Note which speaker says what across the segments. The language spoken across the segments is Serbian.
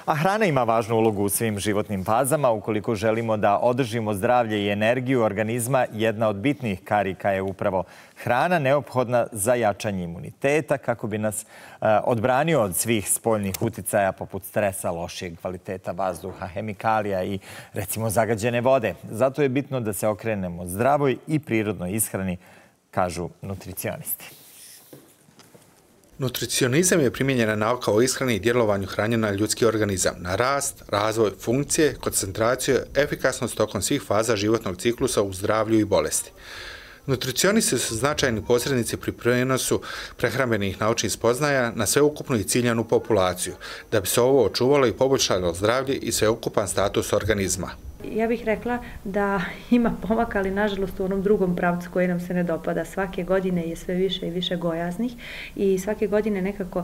Speaker 1: A hrana ima važnu ulogu u svim životnim fazama. Ukoliko želimo da održimo zdravlje i energiju organizma, jedna od bitnih karika je upravo hrana, neophodna za jačanje imuniteta kako bi nas odbranio od svih spoljnih uticaja poput stresa, lošijeg kvaliteta vazduha, hemikalija i recimo zagađene vode. Zato je bitno da se okrenemo zdravoj i prirodnoj ishrani, kažu nutricionisti.
Speaker 2: Nutricionizam je primijenjena nauka o ishrani i djelovanju hrane na ljudski organizam, na rast, razvoj, funkcije, koncentraciju, efikasnost tokom svih faza životnog ciklusa u zdravlju i bolesti. Nutricionisti su značajni posrednici pri prenosu prehrambenih naučnih spoznaja na sveukupnu i ciljanu populaciju, da bi se ovo očuvalo i poboljšalo zdravlje i sveukupan status organizma.
Speaker 3: Ja bih rekla da ima pomaka, ali nažalost u onom drugom pravcu koji nam se ne dopada. Svake godine je sve više i više gojaznih i svake godine nekako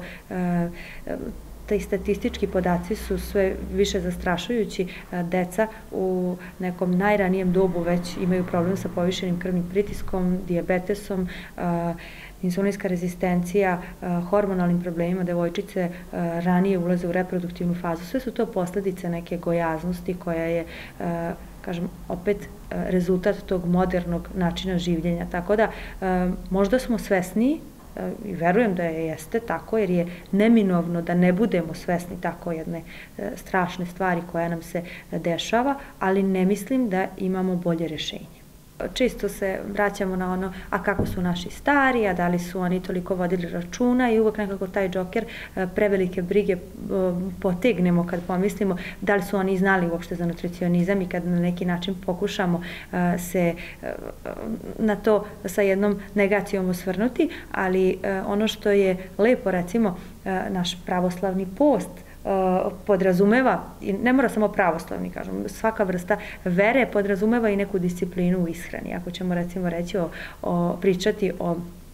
Speaker 3: taj statistički podaci su sve više zastrašujući. Deca u nekom najranijem dobu već imaju problem sa povišenim krvnim pritiskom, dijabetesom, insulinska rezistencija, hormonalnim problemima, devojčice ranije ulaze u reproduktivnu fazu. Sve su to posljedice neke gojaznosti koja je, kažem, opet rezultat tog modernog načina življenja. Tako da možda smo svesniji, i verujem da jeste tako, jer je neminovno da ne budemo svesni tako jedne strašne stvari koja nam se dešava, ali ne mislim da imamo bolje rješenje. Često se vraćamo na ono, a kako su naši stari, a da li su oni toliko vodili računa i uvek nekako taj džoker prevelike brige potegnemo kad pomislimo da li su oni znali uopšte za nutricionizam i kad na neki način pokušamo se na to sa jednom negacijom osvrnuti, ali ono što je lepo, recimo, naš pravoslavni post podrazumeva, i ne mora samo pravoslavni, kažem, svaka vrsta vere podrazumeva i neku disciplinu u ishrani. Ako ćemo recimo reći pričati o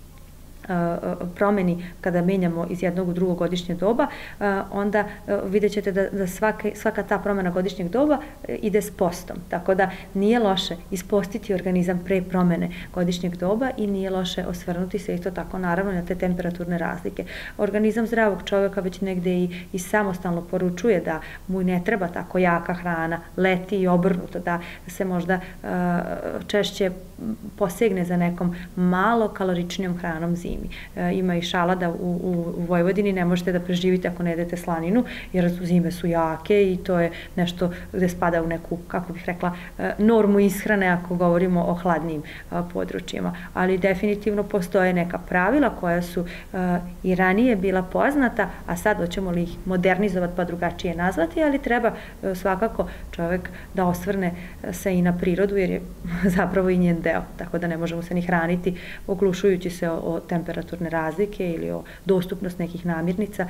Speaker 3: promeni kada menjamo iz jednog u drugo godišnje doba, onda vidjet ćete da svaka ta promena godišnjeg doba ide s postom. Tako da nije loše ispostiti organizam pre promene godišnjeg doba i nije loše osvrnuti se isto tako naravno na te temperaturne razlike. Organizam zdravog čovjeka već negde i samostalno poručuje da mu ne treba tako jaka hrana, leti i obrnuto, da se možda češće posegne za nekom malo kaloričnijom hranom zimi. Ima i šala da u Vojvodini ne možete da preživite ako ne jedete slaninu, jer zime su jake i to je nešto gde spada u neku, kako bih rekla, normu ishrane ako govorimo o hladnim područjima. Ali definitivno postoje neka pravila koja su i ranije bila poznata, a sad hoćemo li ih modernizovati pa drugačije nazvati, ali treba svakako čovjek da osvrne se i na prirodu, jer je zapravo i njen deo, tako da ne možemo se ni hraniti oglušujući se o temperaturne razlike ili o dostupnost nekih namirnica.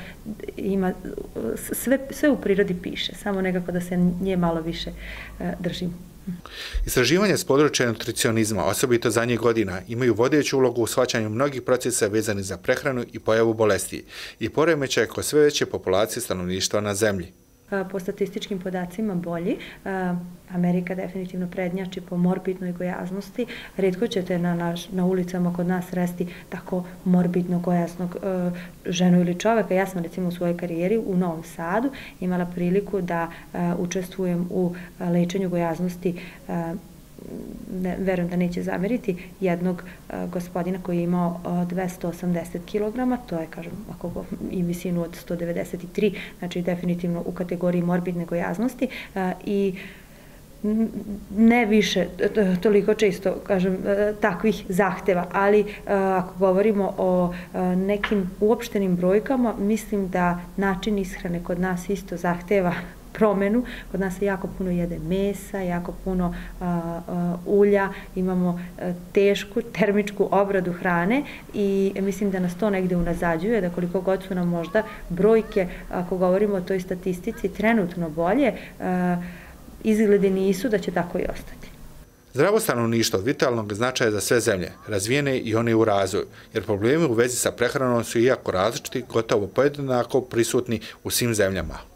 Speaker 3: Sve u prirodi piše, samo nekako da se nje malo više držimo.
Speaker 2: Istraživanja s područja nutricionizma, osobito zadnjih godina, imaju vodeću ulogu u shvaćanju mnogih procesa vezanih za prehranu i pojavu bolesti i poremećaja kod sve veće populacije stanovništva na zemlji.
Speaker 3: Po statističkim podacima bolji. Amerika definitivno prednjači po morbidnoj gojaznosti. Retko ćete na ulicama kod nas sresti tako morbidno gojaznog ženu ili čoveka. Ja sam recimo u svojoj karijeri u Novom Sadu imala priliku da učestvujem u lečenju gojaznosti, verujem da neće zameriti, jednog gospodina koji je imao 280 kg, to je, kažem, i visinu od 193, znači definitivno u kategoriji morbidne gojaznosti i ne više toliko često, kažem, takvih zahteva, ali ako govorimo o nekim uopštenim brojkama, mislim da način ishrane kod nas isto zahteva promenu. Kod nas se jako puno jede mesa, jako puno ulja, imamo tešku termičku obradu hrane i mislim da nas to negde unazađuje, da koliko god su nam možda brojke, ako govorimo o toj statistici, trenutno bolje, izgledi nisu da će tako i ostati.
Speaker 2: Zdravo stanovništvo od vitalnog značaja za sve zemlje, razvijene i one u razvoju, jer problemi u vezi sa prehranom su iako različiti, gotovo podjednako prisutni u svim zemljama.